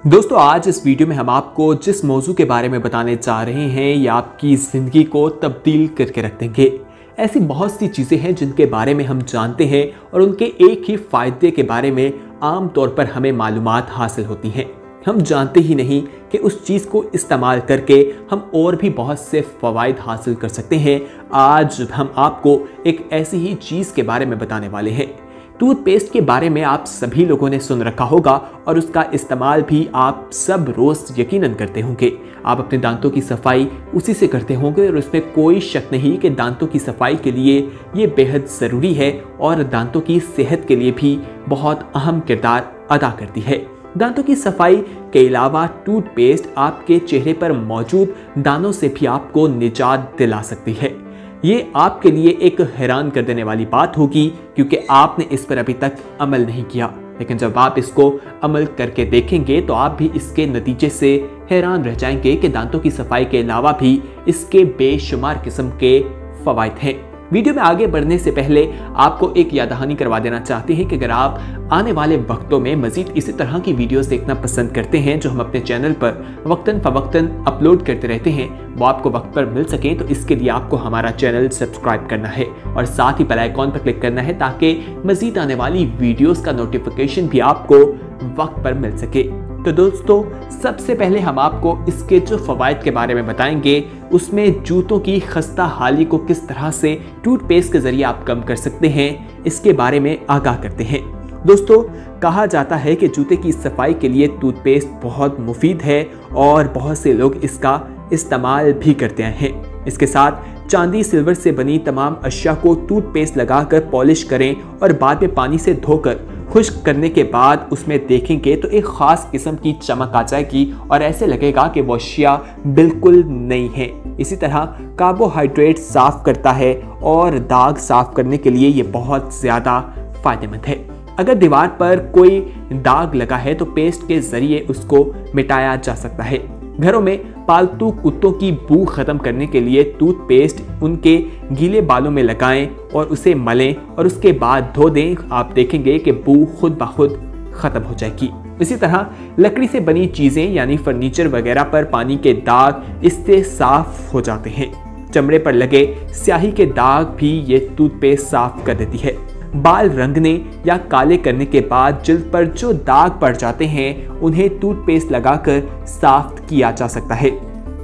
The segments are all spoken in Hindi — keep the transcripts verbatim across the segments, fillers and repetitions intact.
दोस्तों आज इस वीडियो में हम आपको जिस मौजू के बारे में बताने जा रहे हैं ये आपकी ज़िंदगी को तब्दील करके रख देंगे। ऐसी बहुत सी चीज़ें हैं जिनके बारे में हम जानते हैं और उनके एक ही फ़ायदे के बारे में आम तौर पर हमें मालूमात हासिल होती हैं। हम जानते ही नहीं कि उस चीज़ को इस्तेमाल करके हम और भी बहुत से फ़वाइद हासिल कर सकते हैं। आज हम आपको एक ऐसी ही चीज़ के बारे में बताने वाले हैं। टूथपेस्ट के बारे में आप सभी लोगों ने सुन रखा होगा और उसका इस्तेमाल भी आप सब रोज़ यकीनन करते होंगे। आप अपने दांतों की सफाई उसी से करते होंगे और उसमें कोई शक नहीं कि दांतों की सफाई के लिए ये बेहद ज़रूरी है और दांतों की सेहत के लिए भी बहुत अहम किरदार अदा करती है। दांतों की सफाई के अलावा टूथपेस्ट आपके चेहरे पर मौजूद दानों से भी आपको निजात दिला सकती है। ये आपके लिए एक हैरान कर देने वाली बात होगी क्योंकि आपने इस पर अभी तक अमल नहीं किया, लेकिन जब आप इसको अमल करके देखेंगे तो आप भी इसके नतीजे से हैरान रह जाएंगे कि दांतों की सफाई के अलावा भी इसके बेशुमार किस्म के फ़वाइद हैं। वीडियो में आगे बढ़ने से पहले आपको एक याद दहानी करवा देना चाहते हैं कि अगर आप आने वाले वक्तों में मजीद इसी तरह की वीडियोस देखना पसंद करते हैं जो हम अपने चैनल पर वक्तन फवक्तन अपलोड करते रहते हैं वो आपको वक्त पर मिल सके, तो इसके लिए आपको हमारा चैनल सब्सक्राइब करना है और साथ ही बेल आइकॉन पर क्लिक करना है ताकि मजीद आने वाली वीडियोस का नोटिफिकेशन भी आपको वक्त पर मिल सके। तो दोस्तों सबसे पहले हम आपको इसके जो फ़वाइद के बारे में बताएंगे उसमें जूतों की खस्ता हाली को किस तरह से टूथपेस्ट के ज़रिए आप कम कर सकते हैं इसके बारे में आगाह करते हैं। दोस्तों कहा जाता है कि जूते की सफाई के लिए टूथपेस्ट बहुत मुफीद है और बहुत से लोग इसका इस्तेमाल भी करते हैं। इसके साथ चांदी सिल्वर से बनी तमाम अशिया को टूथपेस्ट लगाकर पॉलिश करें और बाद में पानी से धोकर खुश्क करने के बाद उसमें देखेंगे तो एक ख़ास किस्म की चमक आ जाएगी और ऐसे लगेगा कि वो अशिया बिल्कुल नई है। इसी तरह कार्बोहाइड्रेट साफ़ करता है और दाग साफ़ करने के लिए ये बहुत ज़्यादा फ़ायदेमंद है। अगर दीवार पर कोई दाग लगा है तो पेस्ट के ज़रिए उसको मिटाया जा सकता है। घरों में पालतू कुत्तों की बू खत्म करने के लिए टूथपेस्ट उनके गीले बालों में लगाएं और उसे मलें और उसके बाद धो दें। आप देखेंगे कि बू खुद ब खुद खत्म हो जाएगी। इसी तरह लकड़ी से बनी चीज़ें यानी फर्नीचर वगैरह पर पानी के दाग इससे साफ हो जाते हैं। चमड़े पर लगे स्याही के दाग भी ये टूथपेस्ट साफ कर देती है। बाल रंगने या काले करने के बाद जिल्द पर जो दाग पड़ जाते हैं उन्हें टूथपेस्ट लगाकर साफ किया जा सकता है।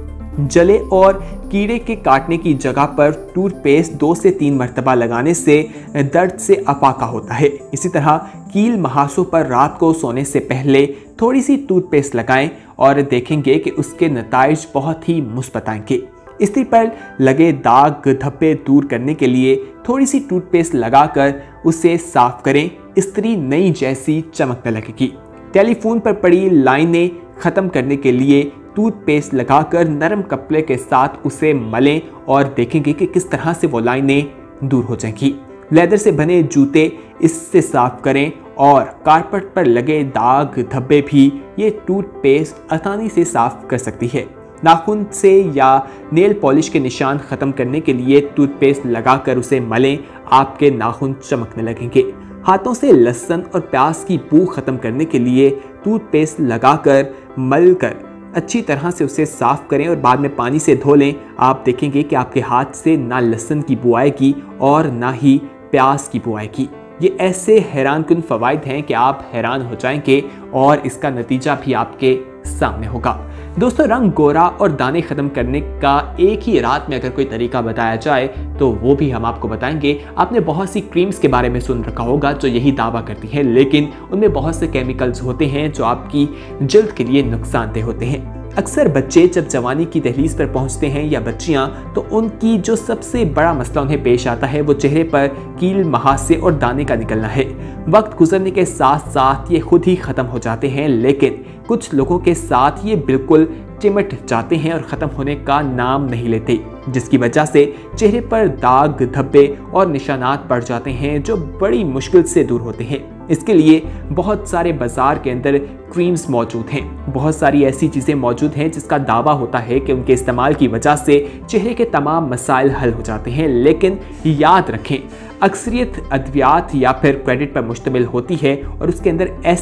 जले और कीड़े के काटने की जगह पर टूथपेस्ट दो से तीन मरतबा लगाने से दर्द से अफाका होता है। इसी तरह कील महासों पर रात को सोने से पहले थोड़ी सी टूथपेस्ट लगाएं और देखेंगे कि उसके नताइज बहुत ही मुस्बत आएंगे। स्त्री पर लगे दाग धब्बे दूर करने के लिए थोड़ी सी टूथपेस्ट लगाकर उसे साफ करें, स्त्री नई जैसी चमकने लगेगी। टेलीफोन पर पड़ी लाइनें ख़त्म करने के लिए टूथपेस्ट लगाकर नरम कपड़े के साथ उसे मलें और देखेंगे कि किस तरह से वो लाइनें दूर हो जाएंगी। लेदर से बने जूते इससे साफ करें और कारपेट पर लगे दाग धब्बे भी ये टूथपेस्ट आसानी से साफ कर सकती है। नाखून से या नेल पॉलिश के निशान ख़त्म करने के लिए टूथपेस्ट लगाकर उसे मलें, आपके नाखून चमकने लगेंगे। हाथों से लहसुन और प्याज की बू ख़त्म करने के लिए टूथपेस्ट लगाकर मलकर अच्छी तरह से उसे साफ़ करें और बाद में पानी से धो लें। आप देखेंगे कि आपके हाथ से ना लहसुन की बू आएगी और ना ही प्याज की बू आएगी। ये ऐसे हैरानकुन फ़वाइद हैं कि आप हैरान हो जाएंगे और इसका नतीजा भी आपके सामने होगा। दोस्तों रंग गोरा और दाने ख़त्म करने का एक ही रात में अगर कोई तरीका बताया जाए तो वो भी हम आपको बताएंगे। आपने बहुत सी क्रीम्स के बारे में सुन रखा होगा जो यही दावा करती हैं, लेकिन उनमें बहुत से केमिकल्स होते हैं जो आपकी जल्द के लिए नुकसानदेह होते हैं। अक्सर बच्चे जब जवानी की दहलीज पर पहुंचते हैं या बच्चियां तो उनकी जो सबसे बड़ा मसला उन्हें पेश आता है वो चेहरे पर कील महासे और दाने का निकलना है। वक्त गुजरने के साथ साथ ये खुद ही ख़त्म हो जाते हैं, लेकिन कुछ लोगों के साथ ये बिल्कुल चिमट जाते हैं और ख़त्म होने का नाम नहीं लेते, जिसकी वजह से चेहरे पर दाग धब्बे और निशानात पड़ जाते हैं जो बड़ी मुश्किल से दूर होते हैं। इसके लिए बहुत सारे बाज़ार के अंदर क्रीम्स मौजूद हैं। बहुत सारी ऐसी चीज़ें मौजूद हैं जिसका दावा होता है कि उनके इस्तेमाल की वजह से चेहरे के तमाम मसाइल हल हो जाते हैं, लेकिन याद रखें अक्सरियत अद्वियात या फिर क्रेडिट पर मुश्तमिल होती है और उसके अंदर ऐसे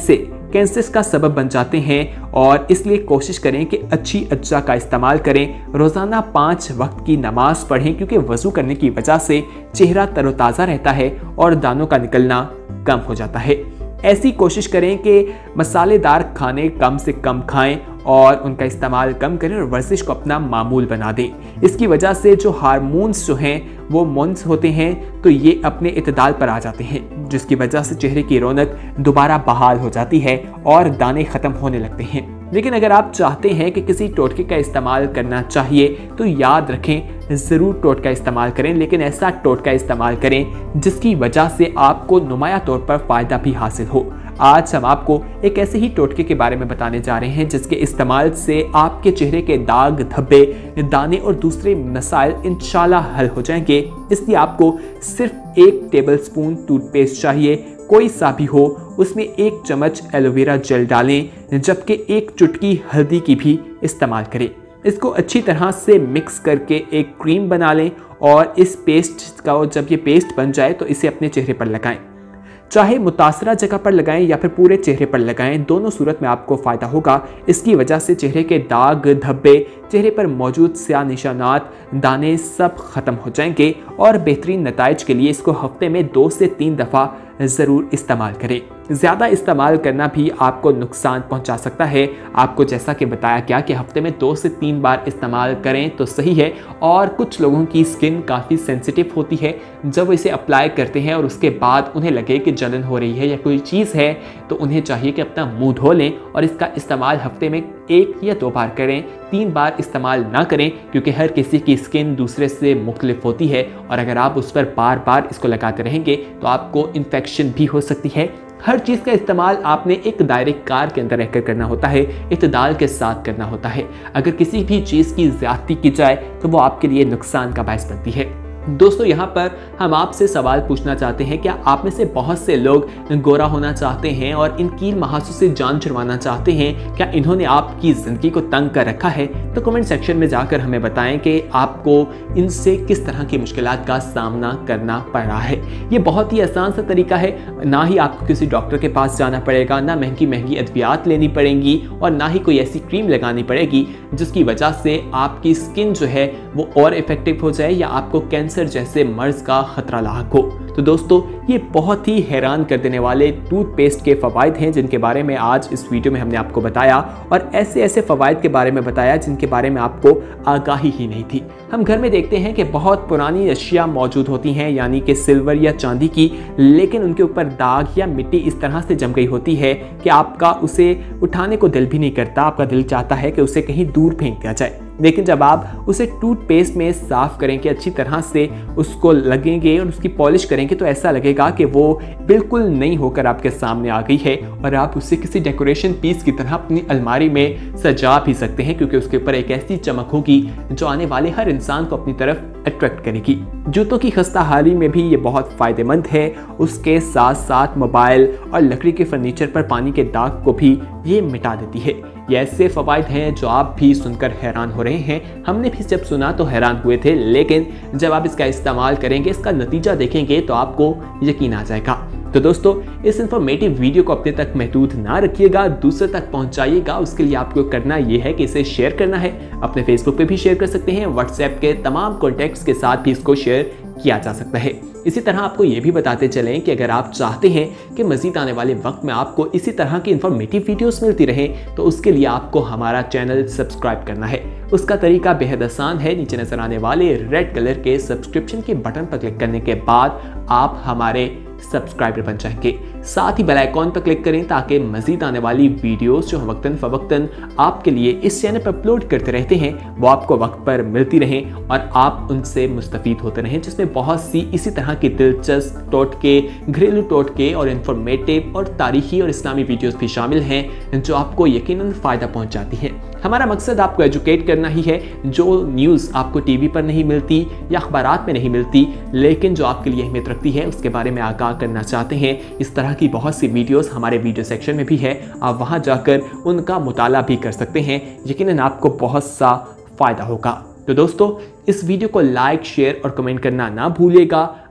कैंसर का सबब बन जाते हैं। और इसलिए कोशिश करें कि अच्छी अज्जा का इस्तेमाल करें। रोज़ाना पाँच वक्त की नमाज पढ़ें, क्योंकि वज़ू करने की वजह से चेहरा तरोताज़ा रहता है और दानों का निकलना कम हो जाता है। ऐसी कोशिश करें कि मसालेदार खाने कम से कम खाएं और उनका इस्तेमाल कम करें और वर्जिश को अपना मामूल बना दें। इसकी वजह से जो हार्मोन्स जो हैं वो मोन्स होते हैं तो ये अपने इतदाल पर आ जाते हैं, जिसकी वजह से चेहरे की रौनक दोबारा बहाल हो जाती है और दाने ख़त्म होने लगते हैं। लेकिन अगर आप चाहते हैं कि किसी टोटके का इस्तेमाल करना चाहिए तो याद रखें, ज़रूर टोटका इस्तेमाल करें, लेकिन ऐसा टोटका इस्तेमाल करें जिसकी वजह से आपको नुमाया तौर पर फ़ायदा भी हासिल हो। आज हम आपको एक ऐसे ही टोटके के बारे में बताने जा रहे हैं जिसके इस्तेमाल से आपके चेहरे के दाग, धब्बे, दाने और दूसरे मसाइल इंशाल्लाह हल हो जाएंगे। इसलिए आपको सिर्फ एक टेबल स्पून टूथपेस्ट चाहिए, कोई सा भी हो, उसमें एक चम्मच एलोवेरा जेल डालें, जबकि एक चुटकी हल्दी की भी इस्तेमाल करें। इसको अच्छी तरह से मिक्स करके एक क्रीम बना लें और इस पेस्ट का जब ये पेस्ट बन जाए तो इसे अपने चेहरे पर लगाएं। चाहे मुतासरा जगह पर लगाएं या फिर पूरे चेहरे पर लगाएं, दोनों सूरत में आपको फ़ायदा होगा। इसकी वजह से चेहरे के दाग, धब्बे, चेहरे पर मौजूद स्याह निशानात, दाने सब ख़त्म हो जाएंगे और बेहतरीन नताइज के लिए इसको हफ्ते में दो से तीन दफ़ा ज़रूर इस्तेमाल करें। ज़्यादा इस्तेमाल करना भी आपको नुकसान पहुंचा सकता है। आपको जैसा कि बताया गया कि हफ्ते में दो से तीन बार इस्तेमाल करें तो सही है। और कुछ लोगों की स्किन काफ़ी सेंसिटिव होती है, जब इसे अप्लाई करते हैं और उसके बाद उन्हें लगे कि जलन हो रही है या कोई चीज़ है तो उन्हें चाहिए कि अपना मुंह धो लें और इसका इस्तेमाल हफ्ते में एक या दो बार करें, तीन बार इस्तेमाल ना करें, क्योंकि हर किसी की स्किन दूसरे से मुख्तलिफ होती है और अगर आप उस पर बार बार इसको लगाते रहेंगे तो आपको इन्फेक्शन भी हो सकती है। हर चीज़ का इस्तेमाल आपने एक दायरे कार के अंदर रहकर करना होता है, इत्तेदाल के साथ करना होता है। अगर किसी भी चीज़ की ज़्यादती की जाए तो वो आपके लिए नुकसान का बायस बनती है। दोस्तों, यहाँ पर हम आपसे सवाल पूछना चाहते हैं, क्या आप में से बहुत से लोग गोरा होना चाहते हैं और इन कील महासों से जान छुड़वाना चाहते हैं? क्या इन्होंने आपकी ज़िंदगी को तंग कर रखा है? तो कमेंट सेक्शन में जाकर हमें बताएं कि आपको इनसे किस तरह की मुश्किलात का सामना करना पड़ रहा है। ये बहुत ही आसान सा तरीका है, ना ही आपको किसी डॉक्टर के पास जाना पड़ेगा, ना महंगी महंगी अद्वियात लेनी पड़ेंगी और ना ही कोई ऐसी क्रीम लगानी पड़ेगी जिसकी वजह से आपकी स्किन जो है वो और इफेक्टिव हो जाए या आपको कैंसर जैसे मर्ज का खतरा लाक हो। तो दोस्तों, ये बहुत ही हैरान कर देने वाले टूथपेस्ट के फ़वाइद हैं जिनके बारे में आज इस वीडियो में हमने आपको बताया और ऐसे ऐसे फ़वाइद के बारे में बताया जिनके बारे में आपको आगाही ही नहीं थी। हम घर में देखते हैं कि बहुत पुरानी अशिया मौजूद होती हैं, यानी कि सिल्वर या चांदी की, लेकिन उनके ऊपर दाग या मिट्टी इस तरह से जम गई होती है कि आपका उसे उठाने को दिल भी नहीं करता। आपका दिल चाहता है कि उसे कहीं दूर फेंक दिया जाए। लेकिन जब आप उसे टूथपेस्ट में साफ़ करेंगे, अच्छी तरह से उसको लगेंगे और उसकी पॉलिश करेंगे तो ऐसा लगेगा कि वो बिल्कुल नई होकर आपके सामने आ गई है और आप उसे किसी डेकोरेशन पीस की तरह अपनी अलमारी में सजा भी सकते हैं, क्योंकि उसके ऊपर एक ऐसी चमक होगी जो आने वाले हर इंसान को अपनी तरफ अट्रैक्ट करेगी। जूतों की खस्ता हाली में भी ये बहुत फ़ायदेमंद है। उसके साथ साथ मोबाइल और लकड़ी के फर्नीचर पर पानी के दाग को भी ये मिटा देती है। ये ऐसे फ़वाइद हैं जो आप भी सुनकर हैरान हो रहे हैं। हमने भी जब सुना तो हैरान हुए थे, लेकिन जब आप इसका इस्तेमाल करेंगे, इसका नतीजा देखेंगे तो आपको यकीन आ जाएगा। तो दोस्तों, इस इंफॉर्मेटिव वीडियो को अपने तक महदूद ना रखिएगा, दूसरे तक पहुंचाइएगा। उसके लिए आपको करना यह है कि इसे शेयर करना है। अपने फेसबुक पे भी शेयर कर सकते हैं, व्हाट्सएप के तमाम कॉन्टैक्ट्स के साथ भी इसको शेयर किया जा सकता है। इसी तरह आपको ये भी बताते चलें कि अगर आप चाहते हैं कि मज़ीद आने वाले वक्त में आपको इसी तरह की इंफॉर्मेटिव वीडियोस मिलती रहे तो उसके लिए आपको हमारा चैनल सब्सक्राइब करना है। उसका तरीका बेहद आसान है। नीचे नजर आने वाले रेड कलर के सब्सक्रिप्शन के बटन पर क्लिक करने के बाद आप हमारे सब्सक्राइबर बन जाएंगे। साथ ही बेल आइकॉन पर क्लिक करें ताकि मजीद आने वाली वीडियोस जो हम वक्तन फवक्तन आपके लिए इस चैनल पर अपलोड करते रहते हैं वो आपको वक्त पर मिलती रहें और आप उनसे मुस्तफीद होते रहें, जिसमें बहुत सी इसी तरह की दिलचस्प टोटके, घरेलू टोटके और इंफॉर्मेटिव और तारीखी और इस्लामी वीडियोस भी शामिल हैं जो आपको यकीनन फ़ायदा पहुंचाती हैं। हमारा मकसद आपको एजुकेट करना ही है। जो न्यूज़ आपको टीवी पर नहीं मिलती या अखबारात में नहीं मिलती, लेकिन जो आपके लिए अहमियत रखती है, उसके बारे में आगाह करना चाहते हैं, इस तरह की बहुत सी वीडियोस हमारे वीडियो सेक्शन में भी है। आप वहां जाकर उनका मुताला भी कर सकते हैं। यकीनन आपको बहुत सा फ़ायदा होगा। तो दोस्तों, इस वीडियो को लाइक, शेयर और कमेंट करना ना भूलिएगा।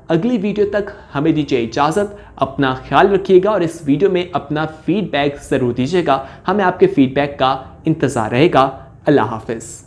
अगली वीडियो तक हमें दीजिए इजाज़त। अपना ख्याल रखिएगा और इस वीडियो में अपना फीडबैक ज़रूर दीजिएगा। हमें आपके फीडबैक का इंतज़ार रहेगा। अल्लाह हाफ़िज़।